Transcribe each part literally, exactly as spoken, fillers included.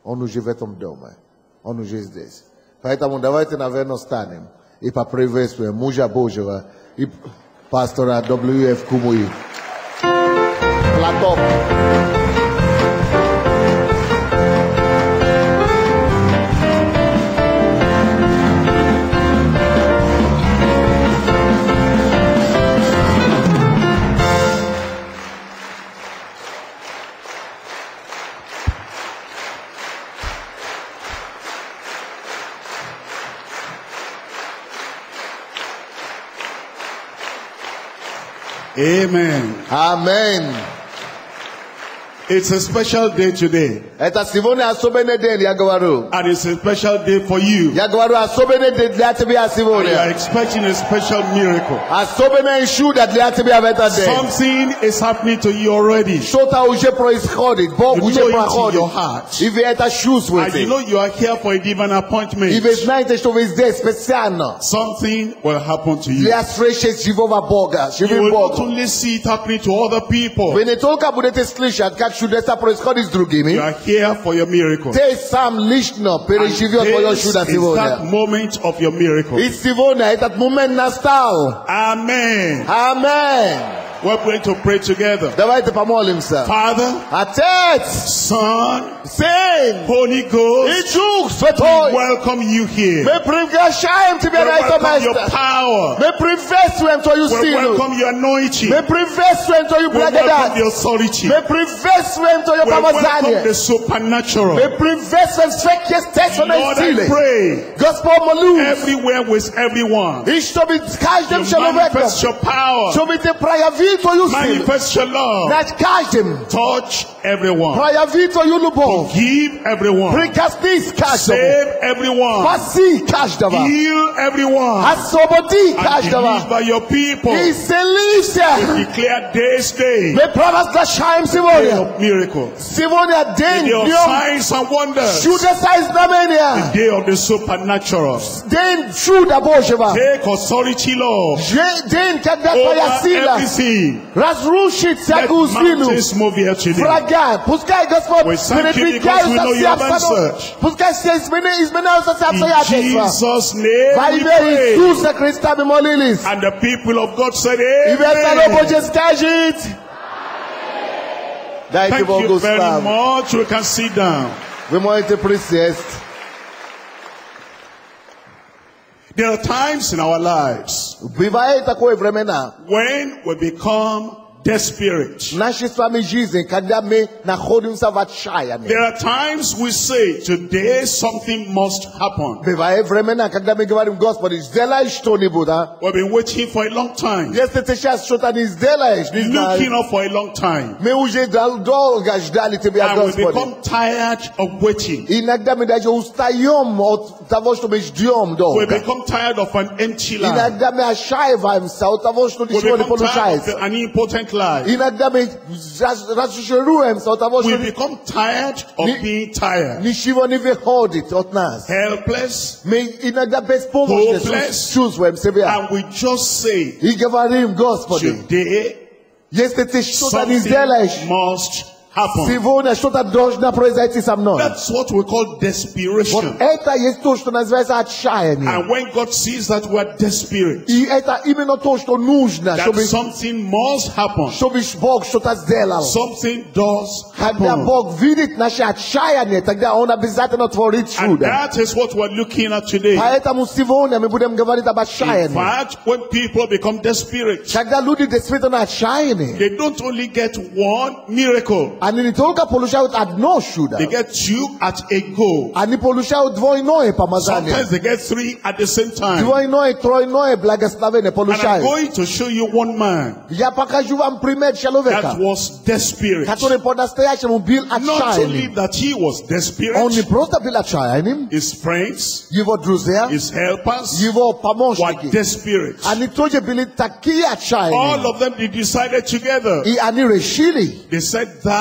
On живе там дома. Он уже здесь. Поэтому давайте, наверное, станем и поприветствуем мужа Божьего и пастора дабл ю эф Кумуи. Платок. Amen. Amen. It's a special day today. Это сегодня особенный день, я говорю. And it's a special day for you. Я говорю, особенный день для тебя And you are сегодня. expecting a special miracle. Особенное чудо для тебя в этот день. Something is happening to you already. Что-то уже происходит. Бог You уже know it in проходит. your heart. И вы это And you чувствуете. know you are here for a divine appointment. И вы знаете, что вы здесь специально Something will happen to you. для встречи с живого Бога, You живым will not Богом. only see it happening to other people. Вы не только будете слышать, как чудеса происходят с другими, You are here for your miracle. ты сам лично And переживешь твое this чудо is that сегодня. moment of your miracle. И сегодня этот момент настал. Amen. Аминь. We're going to pray together. Давайте помолимся. Father, Отец, Son, Сын Holy и Ghost, Дух we Святой, welcome you here. мы приглашаем We Тебя на это welcome your место. power. Мы приветствуем Твою We силу. welcome your anointing. Мы приветствуем Твою We welcome благодать. the authority. Мы приветствуем Твое We welcome помазание. the supernatural. Мы приветствуем сверхъестественной Lord, I силы. pray Господь, молюсь, everywhere with everyone. и чтобы с каждым You человеком, manifest your power. чтобы Ты проявил Твою силу Manifest your love. над каждым. Touch everyone. Прояви Твою любовь. Give everyone. Прикоснись к каждому. Save everyone. Спаси каждого. Heal everyone. Освободи And каждого. deliver your people. Исцелися. Declare this day Мы провозглашаем day сегодня. of miracle. Сегодня день, Day of днем signs and wonders. чудеса и знамения. Day of the supernatural. День чуда Божьего. Take authority, Lord, Же- День, когда Твоя over сила everything. разрушит Let всякую силу mountains move here today. врага. Пускай Господь We thank you because we know передвигаются you все have обстановки. answered. Пускай все изменя- изменяются все In обстоятельства. Jesus' name Во we имя pray. Иисуса Христа мы молились. And the people of God said, И весь народ Amen. Божий скажет. Дайте Thank Богу you very славу. much. We can sit down. Вы можете присесть. There are times in our lives Бывает такое времена. when we become desperate. В нашей с вами жизни, когда мы находимся в отчаянии. There are times we say, today something must happen. Бывает времена, когда мы говорим, Господи, сделай что-нибудь, а? We've been waiting for a long time, Если ты сейчас что-то не сделаешь, не looking знаю, up for a long time, мы уже дол- долго ждали Тебя, and we Господи. become tired of waiting. Иногда мы даже устаем от того, что мы ждем We долго. become tired of an empty life. Иногда мы отчаиваемся от того, что We ничего не become tired получается. of an impotent life. Иногда мы раз- разочаруемся от того, We что become tired of Ni- being tired. ничего не выходит от нас. Helpless. Мы иногда беспомощны Hopeless. чувствуем себя. And we just say, И говорим, Господи, today если ты что-то не something сделаешь, must happen. сегодня что-то должно произойти со мной. That's what we call Вот desperation. это есть то, что называется отчаяние. And when God sees that we are desperate, И это именно то, что нужно, that чтобы, something must happen, чтобы Бог что-то сделал. something does Когда happen. Бог видит наше отчаяние, тогда Он обязательно творит And чудо. that is what we're looking at today. Поэтому сегодня мы будем говорить об In отчаянии. fact, when people become desperate, Когда люди действительно отчаянные, they don't only get one miracle, они не только получают одно чудо, they get two at a go. они получают двойное помазание. Sometimes they get three at the same time. Двойное, тройное благословение And I'm получают. going to show you one man Я покажу вам пример человека, that was desperate. который по-настоящему был Not only отчаянным. that he was Он desperate, не просто был отчаянным, his friends, его друзья, his helpers его were помощники, desperate. они тоже были такие All отчаянные. of them, they decided together. И они решили, They said that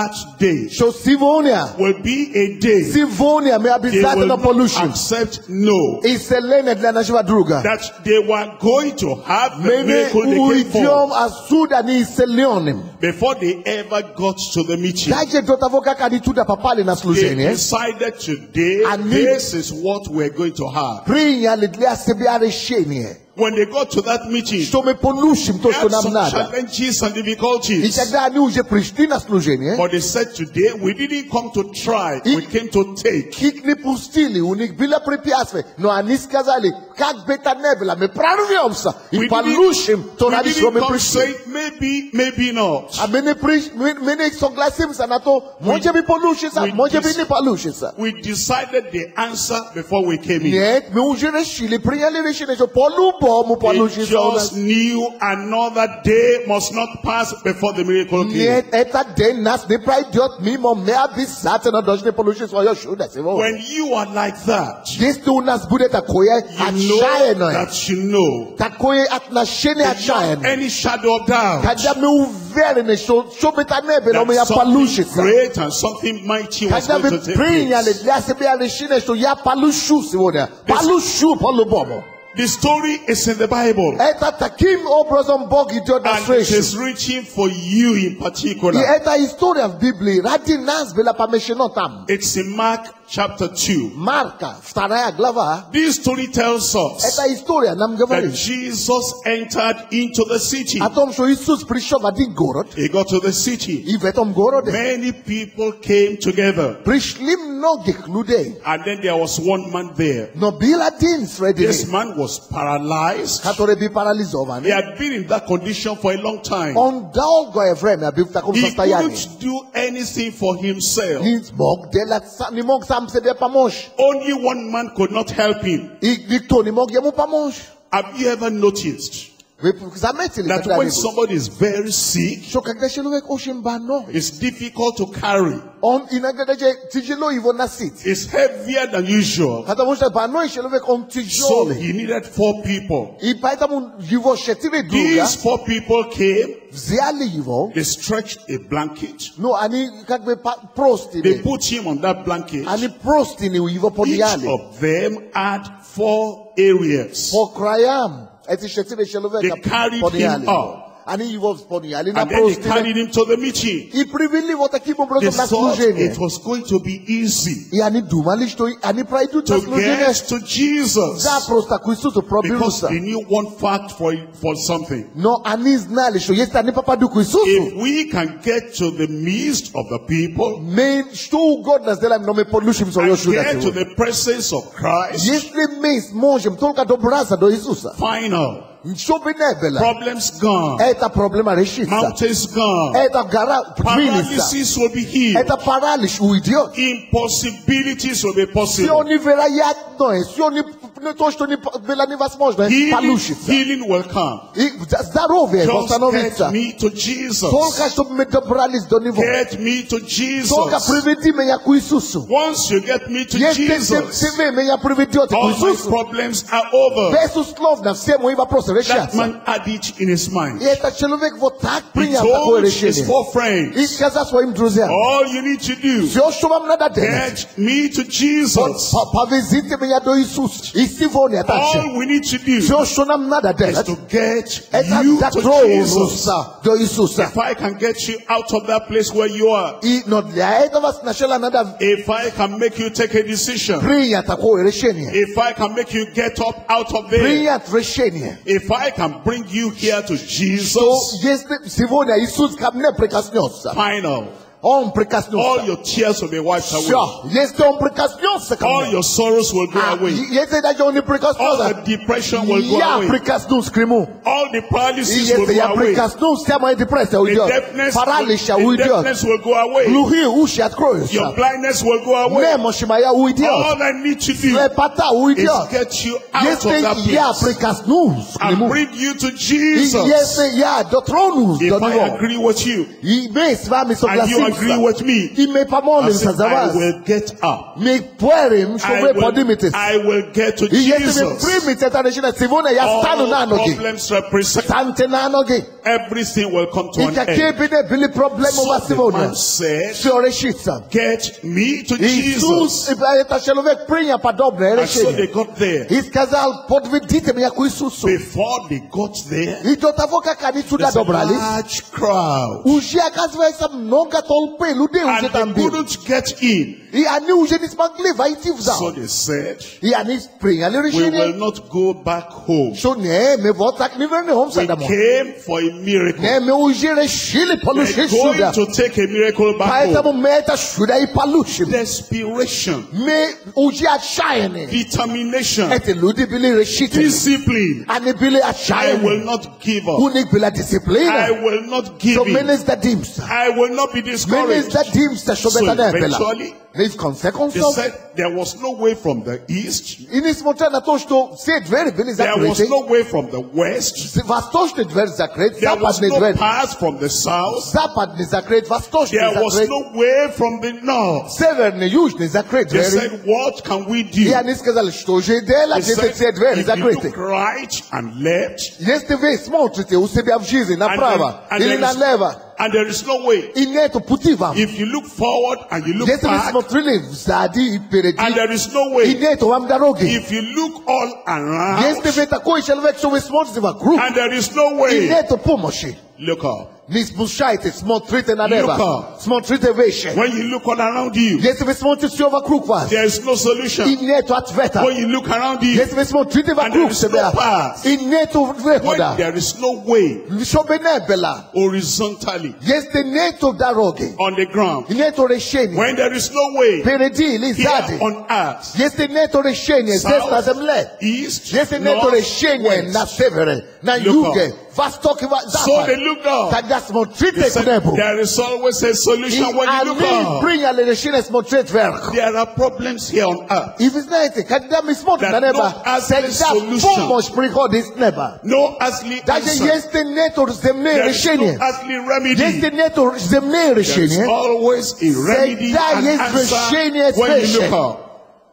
that day So Sivonia, will be a day Sivonia may be they that will na not pollution. accept no. Iselene dla nashiva druga. That they were going to have the Mene miracle they came uidiom for asuda ni iselionim. before they ever got to the meeting. Daje dotavoka kadituda papali na They slujenie. decided today, I need- this is what we're going to have. Prinya lidlia sebiare shenie. When they got to that meeting, Što me pollution to they što had nam some nada. challenges and difficulties. Ichagda ni uje Pristina slujenie. But they said today, we didn't come to try, we came to take. Kik ni pustili unik bila prepiasve. No anis kazali. Kak beta nebla me pranuviomsa. I We pollution to we radi didn't što me come Pristina. say maybe, maybe not. A mene prish mene soglasim sa nato. Moje bi pollution sa. we Moje bi dis- ni pollution sa. We decided the answer before we came in. Niet me uje reshili prinya le reshile so polubo mu They pollution sa. just knew another day must not pass before the miracle came. Niet eta den nas ne pride diot mi mo me abisate na dojne pollution so yo shoulder se vo. When you are like that, This tu nas bude ta koye a you chaye know no. that you know Ta koye at na shene a chaye. without any shadow of doubt Kada me uvere ne so so beta nebe no me ya that pollution something sa. great and something mighty was Kada going me to take prinya le place. dia se be ale shine so ya pollution se vo. Pollution polubo. The story is in the Bible. Eta takim obrazon bogi And jo it demonstration. is written for you in I particular. eta historia of Bibli radi nas bela pamesheno tam. It's in Mark chapter two. Marka staraya glava. This story tells us Eta historia nam that gavali. Jesus entered into the city. Atom so Isus prishova di gorod. He got to the city. I vetom gorod. Many people came together. Prishlim no geklude. And then there was one man there. No bila tins ready. This man was paralyzed. Katore bi paralizovan. He had been in that condition for a long time. On dog go evrem ya bifta kum He sastayani. couldn't do anything for himself. Ni mog de la ni mog sam se de pamosh. Only one man could not help him. I Victor ni mog yemu pamosh. Have you ever noticed We zameti that li when somebody is very sick, so kagdashelo ek ocean bano. it's difficult to carry? On inagadaje tijelo ivo na sit. It's heavier than usual. Kata mo bano ishelo ek on So tijole. he needed four people. I paita mun yivo shetire duga. These four people came, Ziali yivo. they stretched a blanket, No ani kakbe prosti they ni. put him on that blanket. Ani prosti ni yivo Each podiali. of them had four areas. For krayam. Eti shetire ishelo They ek carried podiali. him up. Ani yivo podiali na And then they prosti. carried him to the meeting. I privili vota kibo They brozo na thought slujenie. it was going to be easy I ani dumalish to ani praidu ta to slujenie. get to Jesus, Za prosta kuisu to because probirusa. they knew one fact for, for something. No anis nali sho yesta ni papa du kuisu. If we can get to the midst of the people Men sto God nas dela no me pollution so yo and shuda. get to the presence of Christ, Yesle mes monjem tolka do brasa do Isusa. final. Nso benebela. Problems gone. Eta problema reshisa. Mountains gone. Eta gara minisa. Paralysis will be healed. Eta paralish u idiot. Impossibilities will be Si possible. oni vera yat no e, si oni ne to što ni bela ni vas možno e, Healing, palušica. healing will come. I zdarove Just postanovica. get me to Jesus. Tolka što me dobralis do nivo. Get me to Tolka Jesus. privedi me ja ku Isusu. Once you get me to Jeste Jesus, se ve me ja privedio te ku all my Isusu. problems are over. Besu slovna sve mu iva prosto That rešiaca. man had it in his mind. I eta človek vo tak He prinja tako told his rešenje. four I friends, kaza svojim druzijama. all you need to do, Sve što vam nada denet. get me to Jesus. Pa, pa vezite me ja do Isus. I si voni atače. All we need to do Sve što nam nada is denet. to get Eta you da to trovu Jesus. sa do Isusa. If I can get you out of that place where you are, I no dla eta vas našela nada if I can make you take a decision, prinja tako rešenje. if I can make you get up out of there, Prinja rešenje. if I can bring you here to To Jesus, jeste sivonia Isus kam ne prekasnjosa. final. On All prekasnjosa. your tears will be wiped away. Sure. Jeste on prekasnjosa kam All ne. your sorrows will go Ah, away. jeste da je oni All prekasnjosa. the depression will go Ja away. prekasnu skrimu. All the paralysis will Jeste ja go away. prekasnu sama je depresja u The idiot. deafness, Paralisha u the idiot. deafness will go away. Gluhi uši откроju Your sa. blindness will go away. Nemoćima ja u idiot. All I need to do Sve pata u is idiot. get you out of Jeste that ja place prekasnu and skrimu. bring you to I Jesus. jeste ja do tronu If do I nivo. agree with you I me s vami and you agree soglasim with sa. me, I me I pomolim sa said, za I vas. will get up. Me puerim što I ve will, podimite. I will get to I jeste me Jesus. primite ta rečina. Sivone ja stanu na All noge. problems represent Stante na noge. everything will come to an Ita end. kebine bili problemo So the basimonia. man said, Sure shitsa. get me to Jesus, Jesus. ita shelovek prinya padobne And so they eresheni. got there. Iskazal podvidite mi yaku Isusu. Before they got there, Idotavoka kanitsuda there's a dobrali. large crowd. Ujia kazvesa mnoga tolpe lude And uje they tambi. couldn't get in. Iani uje nismagle vaitivza. So they said, Iani springa we lirishini. will not go back home. So ne me votak ni verne home We sadamo. came for a miracle. Ne me uje reshili We're palushe going suda. to take a miracle back Paeta mo home. meta suda i palushim. Desperation, Me uje achayene. determination, Ete ludi bili reshiti. discipline. Ani bili I achayene. will not give up. Unik bila disciplina. I will not give So in. menes da dimsta. I will not be Menes discouraged. da dimsta So shobeta ne bela. eventually, Nis consequence they of. said there was no way from the east. Inis montana toshto said very bili There was zakrete. no way from the west. Vastosh ne dver zakret. There Zapad was ne no dver. path from the south. Zapad ne zakret. Vastosh ne There was zakret. no way from the north. Sever ne juž ne zakret. They Very. said, what can we do? Ja nis kazali što je dela. They Jeste said, said very if you zakrete. look right and left, Jeste ve smotrite u sebi avžizi na and, prava. and, Ili there na is, leva. and there is no way. I ne to putiva. If you look forward and you look Jeste ve back, smotrili vzadi i and peredi. there is no I way. ne to vam darogi. If you look all around, Jeste ve tako i šelvek što ve smotriti va kruh. and there is no I way, ne to pomoši. look up. Nis bušajte smotrite na neba. Luka. Smotrite veše. When you look all around you, Jeste ve smotrite sve va kruh vas. there is no I solution. ne to atveta. When you look around you, Jeste ve smotrite va and there kruh is sebe. no path. I ne to when vehoda. there is no way Shobe ne bela. horizontally Jeste ne to darogi. on the ground, I ne to rešenje. when there is no way Peredi ili here zadi. on earth, Jeste ne to rešenje. Zes na zemlje. east, Jeste ne to north, rešenje na west. severe. Na Look juge. Vastoki va So they zapad. looked up. Kada smo They trite said, kunebu. there is always a solution when you look Ali up. brinja le rešenje smo tret verh. There are problems here on earth. I vi znajete, kada mi smo na That neba, no earthly se da solution. pomoć prihodi s neba. No earthly Daže answer. jeste neto zemne There is no rešenje. earthly remedy. Jeste neto zemne There is rešenje. always a remedy da and jest answer rešenje when you sveše. look up.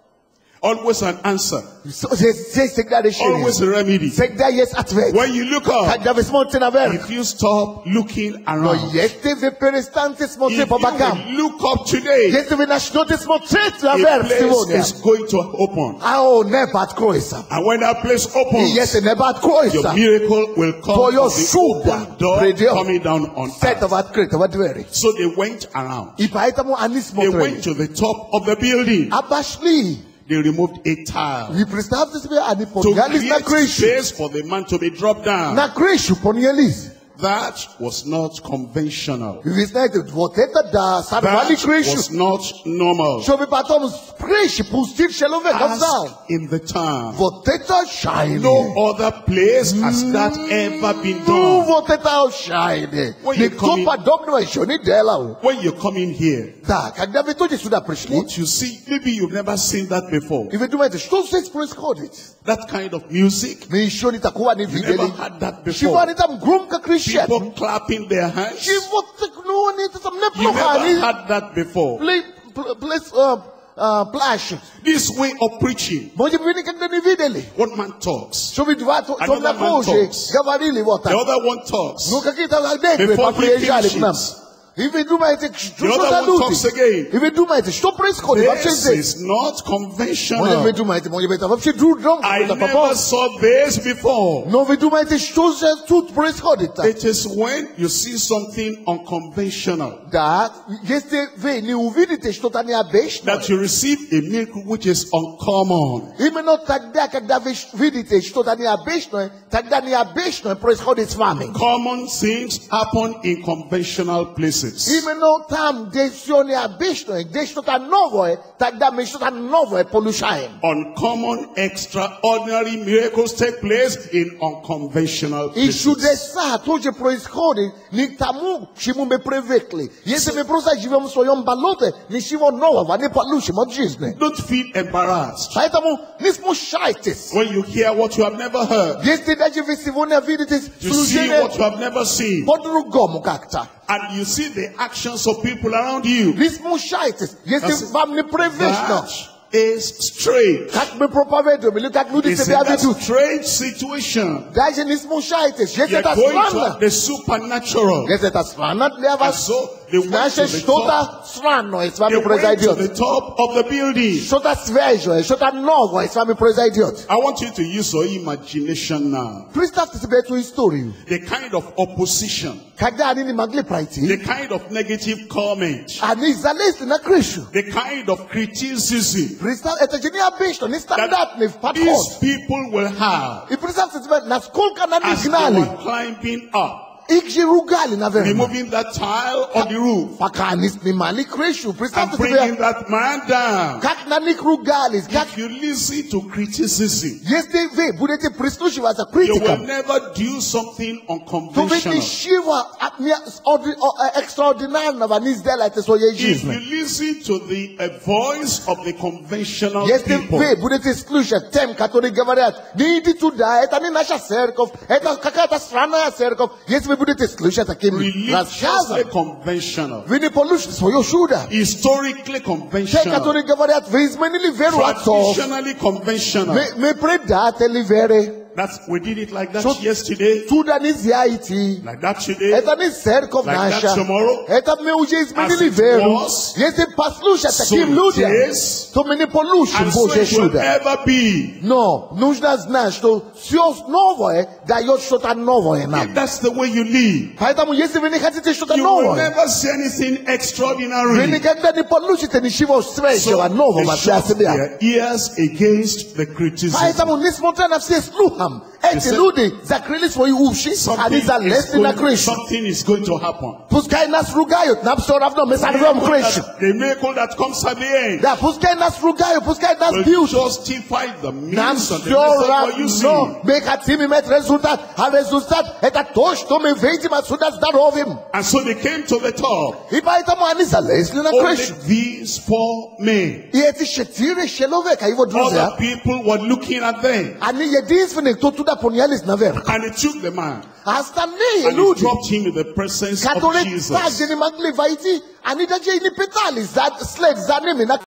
Always an answer. So, se se se da Always rešenje. a remedy. Se da jest atvet. When you look up, Kada vi smo na verh. if you stop looking No around, jeste vi perestante smo if tre po you bakam. will look up today, Jeste vi našnote smo tret na a verh place sivonia. is going to open. Ao neba открой sa. And when that place I opens, jeste neba открой your sa. miracle will come For your from the shoulder, open door predio. coming down on Seta earth. va открыта во двери. So they went around. И поэтому они They went смотрели. to the top of the building. Обошли. They removed a tile И представьте себе, они to поднялись на create крышу. space for the man to be dropped down. На крышу поднялись. That was not conventional. И вы знаете, вот это да, сорвали That крышу. was not normal. Чтобы потом с крыши пустить человека в зал. As in the town, Вот это шайне. no other place has that ever been Ну, done. вот это шайне. When you Никто come in- подобного еще не делал. When you come in here, Да, когда вы тоже сюда пришли, what you see, maybe you've never seen that before. и вы думаете, что здесь происходит? That kind of music, Мы еще не такого не you видели. never had that Чего before. они там громко кричат? People clapping their hands, Чего так, ну, они это там you неплохо. never Они had that before. пли- пл- плес- а, а, пляшут. This way of preaching, Может, вы никогда не видели? one man talks, Что вы два то- Another man темнокожие talks. говорили вот the так. other one talks, Ну, какие-то негры Before he приезжали к нам. finishes. И вы думаете, что The что other за one talks люди? again. И вы думаете, что происходит вообще This здесь? is not Может, conventional. вы думаете, может быть, это вообще другом I какой-то never попал? saw this before. Но вы думаете, что же тут происходит? It is when you see something unconventional Да, если вы не увидите что-то необычное, that you receive a miracle which is uncommon. именно тогда, когда вы видите что-то необычное, тогда необычное происходит с вами. Common things happen in conventional places. Именно там, где все необычное, где что-то новое, тогда мы что-то новое получаем. Uncommon, extraordinary miracles take place in unconventional И places. чудеса тоже происходят не к тому, к чему мы привыкли. Если мы просто живем в своем болоте, ничего нового не получим от жизни. Don't feel embarrassed Поэтому не смущайтесь. when you hear what you have never heard. Если даже вы сегодня видите You see служение what you have never seen. по-другому как-то, And you see the actions of people around you. не смущайтесь. Если That's- вам непривычно, That is strange. Как мы проповедуем, или как люди It's in себя that ведут. strange situation. Даже не смущайтесь, если You're это going to странно. the supernatural. Если это странно для And вас, so they went to значит the top. что-то странное с They вами went to произойдет. the top of the building. Что-то свежее, что-то новое с вами произойдет. I want you to use your imagination now. Представьте себе эту историю. The kind of opposition, Когда они не могли the пройти, kind of negative comment, они залезли на крышу. the kind of criticism Представь, это же необычно, нестандартный that подход. these people will have И представьте себе, насколько на них as they гнали. were climbing up, Их же ругали, наверное. removing that tile on the roof Пока они снимали крышу. and Представьте bringing себе, that man down. как на них ругались. Как... If you listen to criticism, Если вы будете прислушиваться к you will критикам, never do something то вы unconventional. ничего от не- орди- о- э, экстраординарного не сделаете в своей If you жизни. listen to the uh, voice of the conventional Если people, вы будете слушать тем, которые говорят, не иди туда, это не наша церковь, это какая-то странная церковь. Если вы будете слушать таким religiously рассказом, conventional, вы не получите свое чудо. historically Те, conventional, которые говорят, вы изменили веру отцов, traditionally conventional. мы, мы предатели веры. That's, we did it like that So- yesterday, Туда нельзя идти. like that today. Это не церковь Like that наша. tomorrow. Это мы уже изменили As it веру. was, Если послушать so таким it людям, is, то мы не получим and so Божье it will чудо. ever be. Но нужно знать, что все новое дает что-то новое If нам. that's the way you live, Поэтому, если вы не хотите что-то you will новое, never see anything вы extraordinary. никогда не получите ничего свежего, So нового they для shut себя. their ears against the criticism. Поэтому, несмотря на все слухам, эти said, люди закрыли свои уши, они Something is, залезли на going, крышу. something is going to happen. Пускай нас ругают, нам все равно, мы сорвем крышу. That- The miracle that comes at the end Да, пускай нас ругают, пускай нас will бьют. justify the Нам means and the все method for you равно, see. мы хотим иметь результат, а результат это то, что мы выйдем отсюда здоровым. And so they came to the top. И поэтому они залезли на Only крышу. these four men. И эти четыре человека, его друзья, Other people were looking at them. они единственные, кто туда поднялись наверх. And they took the man А остальные and they люди, dropped him in the presence of которые Jesus. также не могли войти, они даже и не пытались за- след за ними на